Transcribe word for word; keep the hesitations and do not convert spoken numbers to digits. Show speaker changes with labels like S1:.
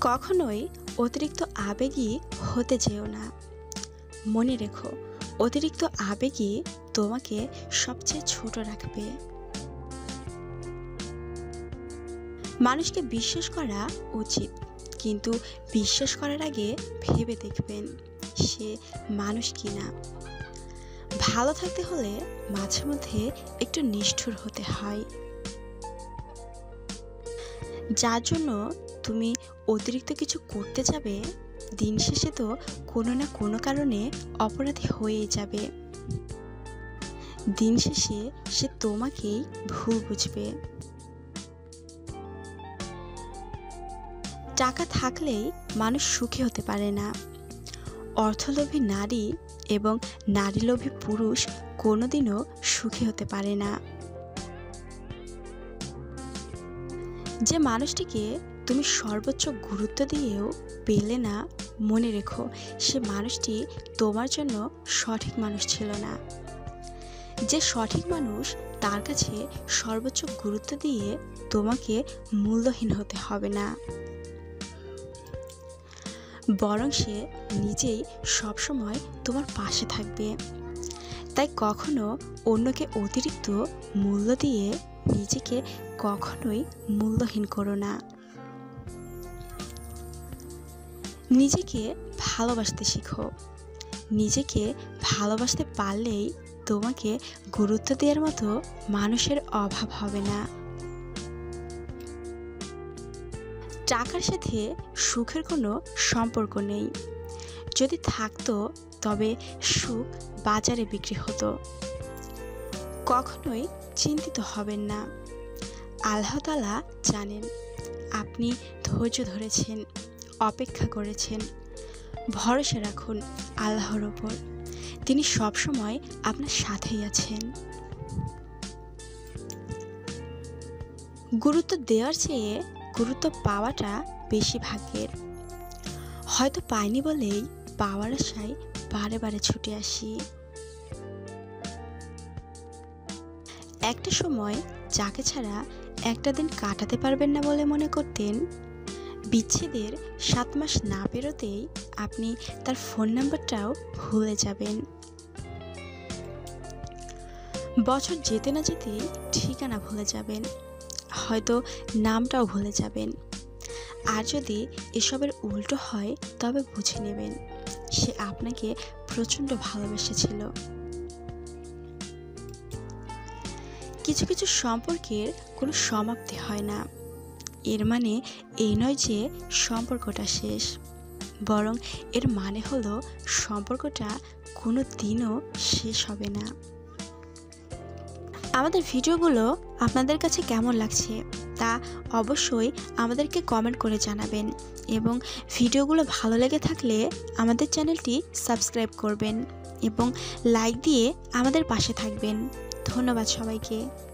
S1: কখনোই অতিরিক্ত আবেগী হতে যেও না। মনে রেখো, অতিরিক্ত আবেগই তোমাকে সবচেয়ে ছোট রাখবে। মানুষকে বিশ্বাস করা উচিত, কিন্তু বিশ্বাস করার আগে ভেবে দেখবেন সে মানুষ কিনা। ভালো থাকতে হলে মাঝে মধ্যে একটু নিষ্ঠুর হতে হয়। যার জন্য তুমি অতিরিক্ত কিছু করতে যাবে, দিন শেষে তো কোনো না কোনো কারণে অপরাধী হয়েই যাবে। দিন শেষে সে তোমাকেই ভুল বুঝবে। টাকা থাকলেই মানুষ সুখী হতে পারে না। অর্থলোভী নারী এবং নারীলোভী পুরুষ কোনোদিনও সুখী হতে পারে না। যে মানুষটিকে তুমি সর্বোচ্চ গুরুত্ব দিয়েও পেলে না, মনে রেখো সে মানুষটি তোমার জন্য সঠিক মানুষ ছিল না। যে সঠিক মানুষ, তার কাছে সর্বোচ্চ গুরুত্ব দিয়ে তোমাকে মূল্যহীন হতে হবে না, বরং সে নিজেই সবসময় তোমার পাশে থাকবে। তাই কখনো অন্যকে অতিরিক্ত মূল্য দিয়ে নিজেকে কখনোই মূল্যহীন করো না। নিজেকে ভালোবাসতে শিখো। নিজেকে ভালোবাসতে পারলেই তোমাকে গুরুত্ব দেওয়ার মতো মানুষের অভাব হবে না। টাকার সাথে সুখের কোনো সম্পর্ক নেই। যদি থাকতো তবে সুখ বাজারে বিক্রি হতো। কখনোই চিন্তিত হবেন না। আল্লাহ তাআলা জানেন আপনি ধৈর্য ধরেছেন, অপেক্ষা করেছেন। ভরসা রাখুন আল্লাহর ওপর, তিনি সবসময় আপনার সাথেই আছেন। গুরুত্ব দেওয়ার চেয়ে গুরুত্ব পাওয়াটা বেশি ভাগ্যের। হয়তো পাইনি বলেই পাওয়ার আশায় বারে বারে ছুটে আসি। একটা সময় যাকে ছাড়া একটা দিন কাটাতে পারবেন না বলে মনে করতেন, বিচ্ছেদের সাত মাস না পেরোতেই আপনি তার ফোন নাম্বারটাও ভুলে যাবেন। বছর যেতে না যেতেই ঠিকানা ভুলে যাবেন, হয়তো নামটাও ভুলে যাবেন। আর যদি এসবের উল্টো হয় তবে বুঝে নেবেন সে আপনাকে প্রচণ্ড ভালোবেসেছিল। কিছু কিছু সম্পর্কের কোনো সমাপ্তি হয় না। এর মানে এই নয় যে সম্পর্কটা শেষ, বরং এর মানে হলো সম্পর্কটা কোনো দিনও শেষ হবে না। আমাদের ভিডিওগুলো আপনাদের কাছে কেমন লাগছে তা অবশ্যই আমাদেরকে কমেন্ট করে জানাবেন, এবং ভিডিওগুলো ভালো লেগে থাকলে আমাদের চ্যানেলটি সাবস্ক্রাইব করবেন এবং লাইক দিয়ে আমাদের পাশে থাকবেন। ধন্যবাদ সবাইকে।